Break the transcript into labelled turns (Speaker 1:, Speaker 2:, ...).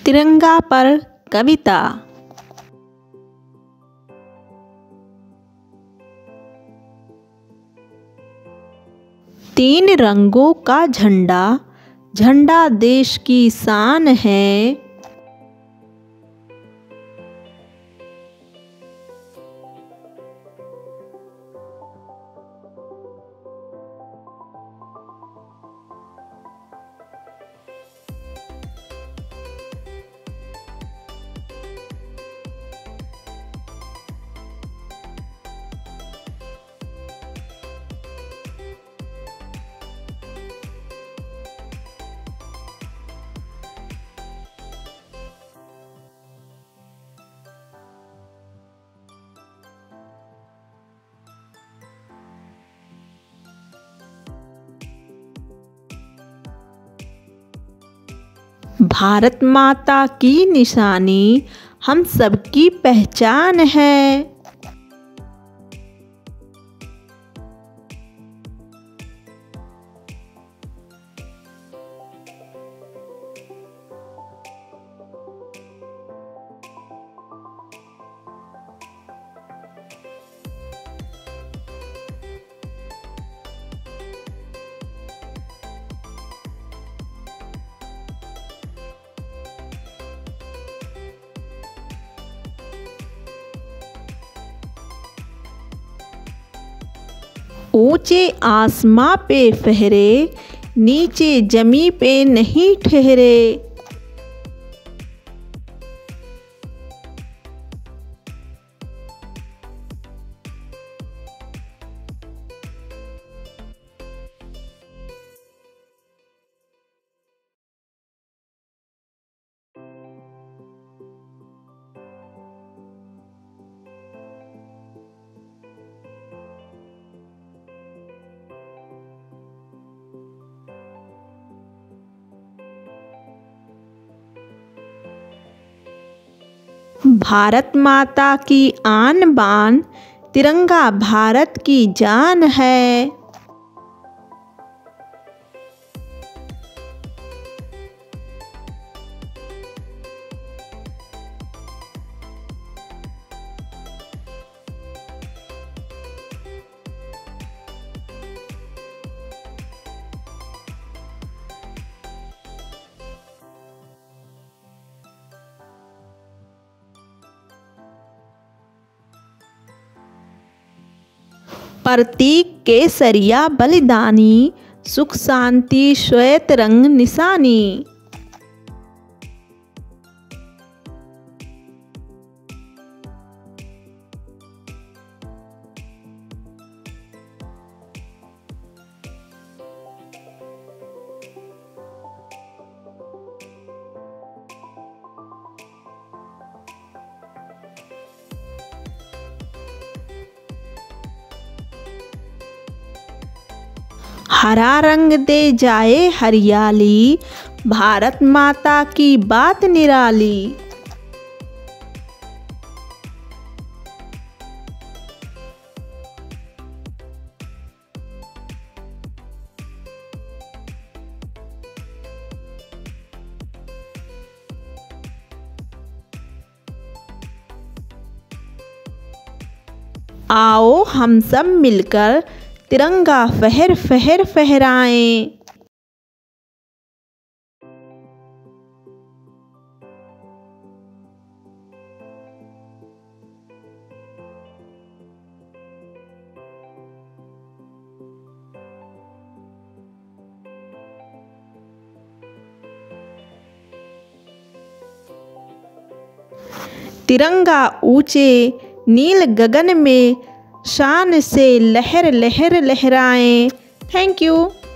Speaker 1: तिरंगा पर कविता। तीन रंगों का झंडा, झंडा देश की शान है। भारत माता की निशानी हम सबकी पहचान है। ऊंचे आसमां पे फहरे, नीचे जमी पे नहीं ठहरे। भारत माता की आन बान, तिरंगा भारत की जान है। प्रतीक केसरिया बलिदानी, सुख शांति श्वेत रंग निशानी। हरा रंग दे जाए हरियाली, भारत माता की बात निराली। आओ हम सब मिलकर तिरंगा फहर फहर फहराएं। तिरंगा ऊंचे नील गगन में शान से लहर लहर लहराएं। Thank you.